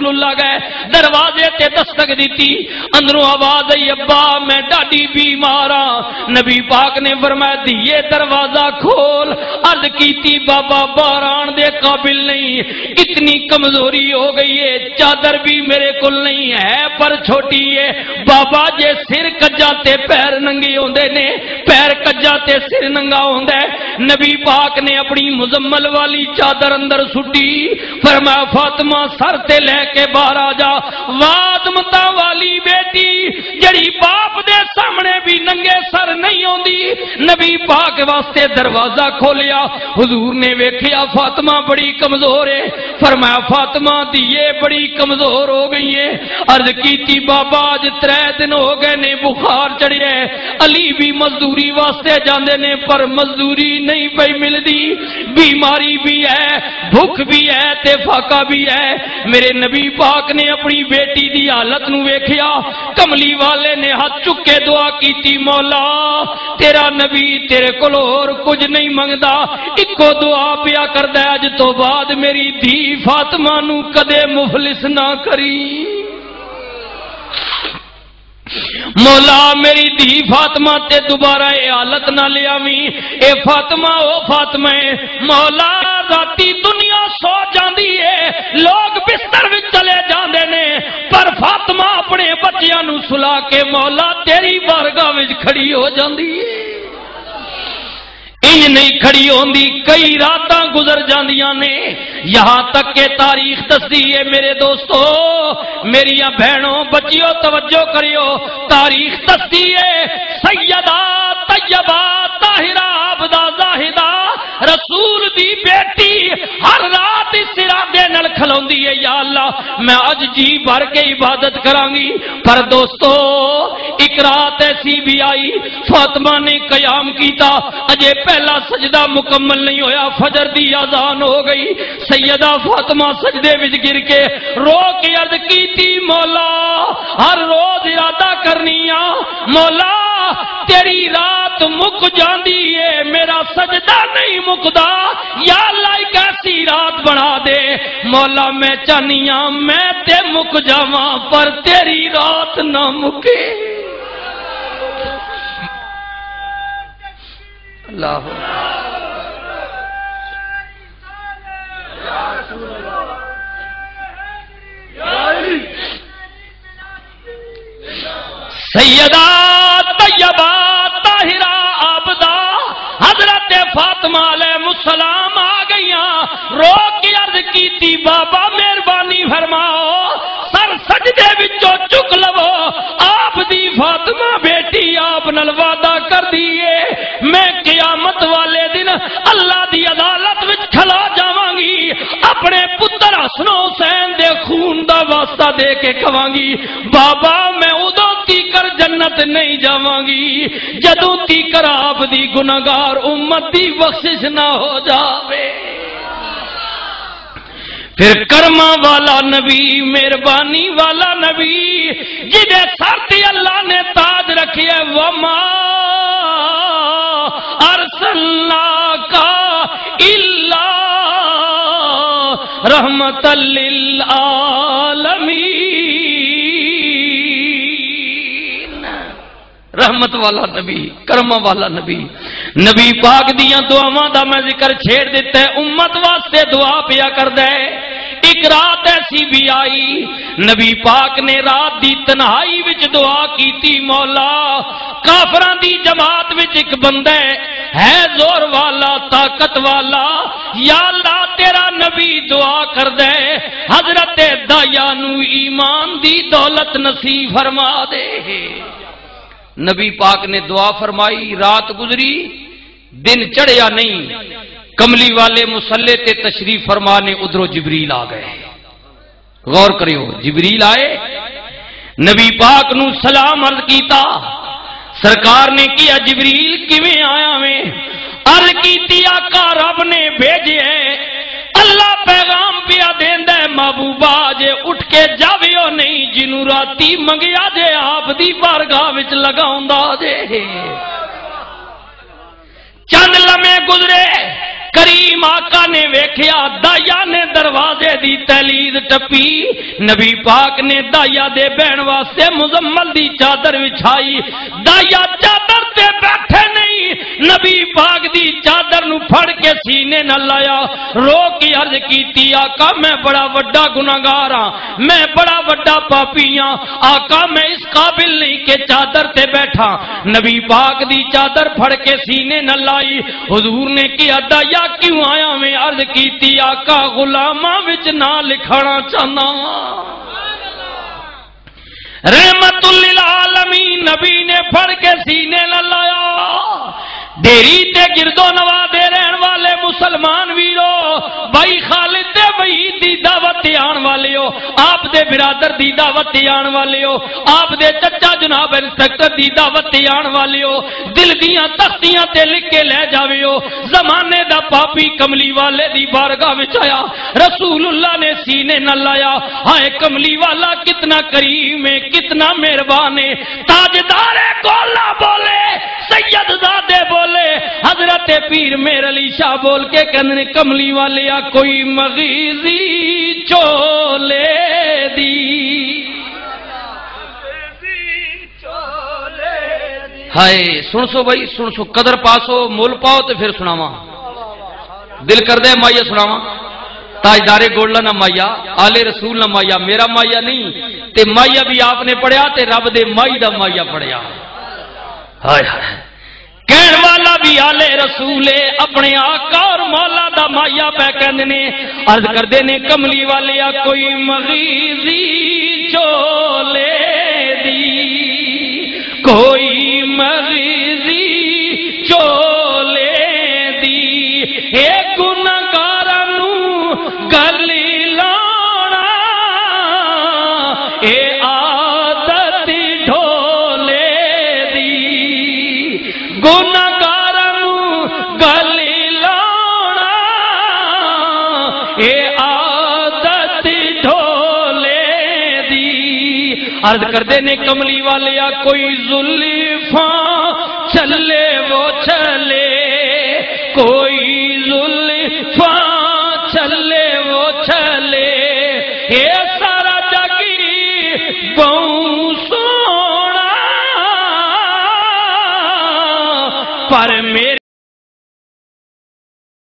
رسول اللہ گئے دروازے تے دستک دیتی اندروں آواز آئی ابا میں ڈاڈی بیمار ہاں نبی پاک نے فرمایا دیے دروازہ کھول عرض کیتی بابا باران دے قابل نہیں اتنی کمزوری ہو گئی ہے چادر بھی میرے کول نہیں ہے پر چھوٹی ہے بابا جے سر کجا تے پیر ننگے ہوندے نے پیر کجا تے سر ننگا ہوندا ہے نبی پاک نے اپنی مزمل والی چادر اندر سٹی فرمایا فاطمہ سر تے لے کے باہر آ جا وادمتا والی بیٹی جڑی باپ دے سامنے بھی ننگے سر نہیں ہوندی نبی پاک واسطے دروازہ کھولیا حضور نے ویکھیا فاطمہ بڑی کمزور ہے فرمایا فاطمہ دیے بڑی کمزور ہو گئی ہے عرض کیتی بابا اج 3 دن ہو گئے نے بخار چڑھیا ہے علی بھی مزدوری واسطے جاندے نے پر مزدوری نہیں پئی ملدی بیماری بھی ہے بھوک بھی ہے تے فاقہ بھی ہے میرے نبی پاک نے اپنی بیٹی دی حالت نو ویکھیا کملی والے نے ہاتھ چک کے دعا کیتی مولا تیرا نبی تیرے کول اور کچھ نہیں منگدا اکو دعا پیا کردا اج تو بعد میری دھی فاطمہ نو کدے مفلس نہ کری مولا میری دھی فاطمہ تے دوبارہ اے حالت نہ لے آویں اے فاطمہ او فاطمہ مولا راتی دنیا سو جاندی ہے لوگ بستر وچ چلے جاندے نے پر فاطمہ اپنے بچیاں نو سلا کے مولا تیری بارگاہ وچ کھڑی ہو جاندی ہے انج نہیں کھڑی ہوندی کئی راتاں گزر جاندیاں نے یہاں تک کہ تاریخ دستی ہے میرے دوستو میریاں بہنوں بچیوں توجہ کریو تاریخ دستی ہے سیدہ طیبہ طاہرہ عابدہ زاہدہ رسول دی بیٹی ہر رات اس ارادے نال کھلوندی ہے یا اللہ میں اج جی بھر کے عبادت کرانگی پر دوستو ایک رات ایسی بھی آئی فاطمہ نے قیام کیتا اجے پہلا سجدہ مکمل نہیں ہویا فجر دی اذان ہو گئی سیدہ فاطمہ سجدے وچ گر کے رو کے عرض کیتی مولا ہر روز ارادہ کرنیا مولا تیری رات مک جاندی ہے میرا سجدہ نہیں مکدا یا اللہ ایک ایسی رات بنا دے مولا میں چاہنیاں میں تے مک جاواں پر تیری رات نہ مکے اللہ سیدہ طیبہ طاہرہ عابدہ حضرت فاطمہ علیہ السلام آ گئیاں رو کے عرض کیتی بابا مہربانی فرماؤ سر سجدے وچوں چک لو آپ دی فاطمہ بیٹی آپ نال وعدہ کر دیے میں قیامت والے دن اللہ دی عدالت وچ کھلا جاواں گی اپنے پتر حسن حسین دے خون دا واسطہ دے کے کہاں گی بابا میں ادوں تیکر جنت نہیں جاواں گی جدوں تیکر آپ دی گناہگار امت دی بخشش نہ ہو جاوے پھر کرما والا نبی مہربانی والا نبی جدے سر تے اللہ نے تاج رکھے وما ارسلناک الا رحمت للعالمین رحمت والا نبی کرما والا نبی نبی پاک دیاں دعاواں دا میں ذکر چھیڑ دیتا ہے امت واسطے دعا پیا کردا ہے ایک رات ایسی بھی آئی نبی پاک نے رات دی تنہائی وچ دعا کیتی مولا کافراں دی جماعت وچ ایک بندہ ہے زور والا طاقت والا یا اللہ تیرا نبی دعا کردا ہے حضرت دایا نو ایمان دی دولت نصیب فرما دے نبی پاک نے دعا فرمائی رات گزری دن چڑھیا نہیں کملی والے مصلی تے تشریف فرمانے ادھروں جبریل آ گئے غور کریو جبریل آئے نبی پاک نو سلام عرض کیتا سرکار نے کیا جبریل کیویں آیا میں عرض کیتی آقا رب نے بھیجے ہے اللہ پیغام پیا دیندا ہے محبوبہ جے اٹھ کے جاویو نہیں جنوں راتی منگیا جے آپ دی بارگاہ وچ لگاوندا جے چند لمحے گزرے کریم آقا نے ویکھیا دایا نے دروازے دی تہلیز ٹپی، نبی پاک نے دایا دے بہن واسطے مزمل دی چادر وچھائی، دایا چادر تے بیٹھے نہیں، نبی پاک دی چادر نو پھڑ کے سینے نہ لایا، رو کے عرض کیتی آقا میں بڑا وڈا گناہگار ہاں، میں بڑا وڈا پاپی ہاں، آقا میں اس قابل نہیں کہ چادر تے بیٹھا۔ نبی پاک دی چادر پھڑ کے سینے نہ لائی، حضور نے کیا دایا کیوں آیا میں عرض کیتی آقا غلاماں وچ نہ لکھنا چاہنا رحمت للعالمین، نبی نے پھڑ کے سینے نہ لایا۔ ڈیری تے گردو نوادے رہن والے مسلمان ویرو، بھائی خالد دے وحید دی دعوت آن والے ہو، آپ دے برادر دی دعوت آن والے ہو، آپ دے چچا جناب انسپیکٹر دی دعوت آن والے ہو، دل دیاں تختیاں تے لکھ کے لے جاوے ہو، زمانے دا پاپی کملی والے دی بارگاہ وچ آیا، رسول اللہ نے سینے نہ لایا، ہائے کملی والا کتنا کریم ہے، کتنا مہربان ہے، تاجدار کولا بولے، سید زادے بولے، حضرت پیر میر علی شاہ بول کے کہنے کملی والے کوئی مغیزی چولے دی، ہائے سن سو بھائی سن سو، قدر پاسو مول پاؤ تو پھر سناواں، دل کر دے مائیا سناواں، تاجدار گولڈا نہ مائیا، آل رسول نہ مائیا، میرا مائیا نہیں تے مائیا بھی آپ نے پڑھیا تے رب دے مائی دا مائیا پڑھیا، ہائے ہائے کہن والا بھی آلے رسول اپنے آقا اور مولا دا مایا پہ کہنے عرض کر دینے کملی والے کوئی مغیزی چولے دی، کوئی مغیزی چولے دی، اے گناہگارانو گلی لانا، اے عادت ڈھولے دی، گناہگارانو گلی لانا، اے عادت ڈھولے دی۔ عرض کر دینے کملی والے کوئی زلفاں چلے وہ چلے، کوئی زلفاں چلے وہ چلے، اے سارا جگی بہوں سونا پر میرے